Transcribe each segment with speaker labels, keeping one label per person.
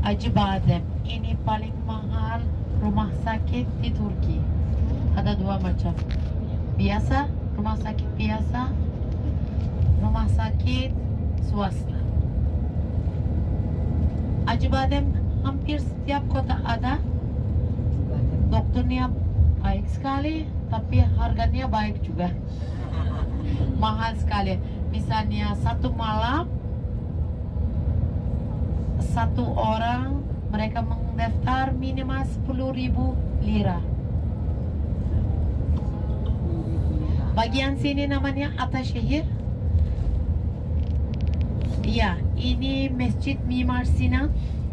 Speaker 1: Acıbadem. Ini paling mahal rumah sakit di Turki. Ada dua macam. Biasa, rumah sakit biasa, rumah sakit swasta. Acıbadem hampir setiap kota ada. Dokternya baik sekali, tapi harganya baik juga. Mahal sekali. Misalnya satu malam, satu orang mereka mendaftar minimal 10.000 lira. Bagian sini namanya Ataşehir. Iya, ini Masjid Mimar Sinan.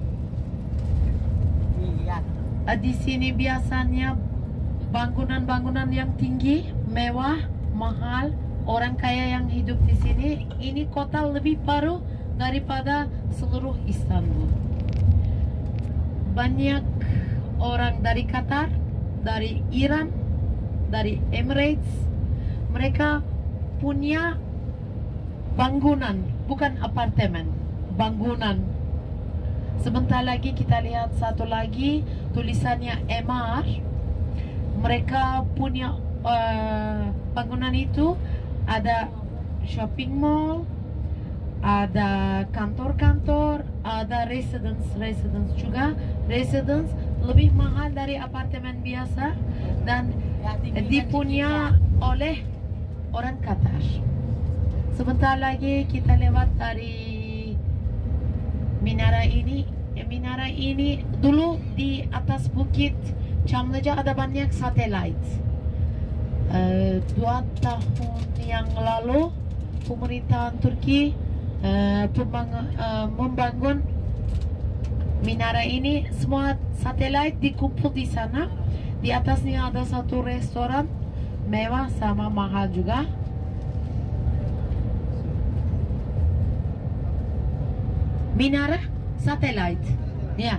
Speaker 1: Di sini biasanya bangunan-bangunan yang tinggi, mewah, mahal, orang kaya yang hidup di sini. Ini kota lebih baru daripada seluruh Istanbul. Banyak orang dari Qatar, dari Iran, dari Emirates, mereka punya bangunan, bukan apartemen, bangunan. Sebentar lagi kita lihat satu lagi tulisannya MR. Mereka punya bangunan itu ada shopping mall, ada kantor-kantor, ada residence juga. Residence lebih mahal dari apartemen biasa dan dipunya oleh orang Qatar. Sebentar lagi kita lewat dari minara ini. Minara ini dulu di atas bukit Çamlıca ada banyak satelit. 2 tahun yang lalu pemerintahan Turki membangun minara ini. Semua satelit dikumpul di sana. Di atasnya ada satu restoran mewah sama mahal juga. Minara satelit, ya.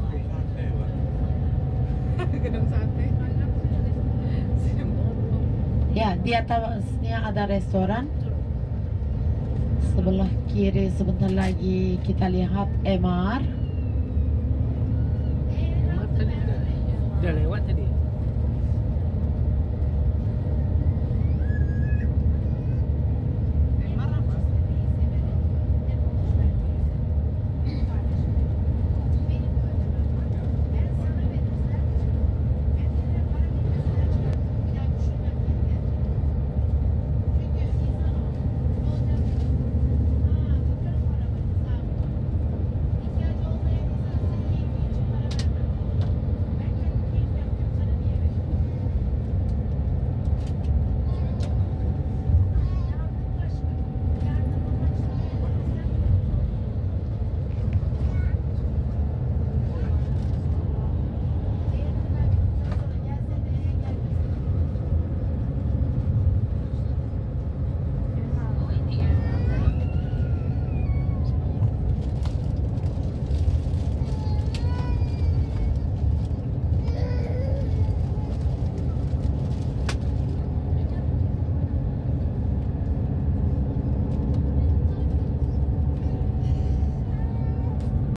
Speaker 2: Gedung sate.
Speaker 1: Ya, di atasnya ada restoran. Sebelah kiri sebentar lagi kita lihat MR.
Speaker 2: Udah lewat tadi.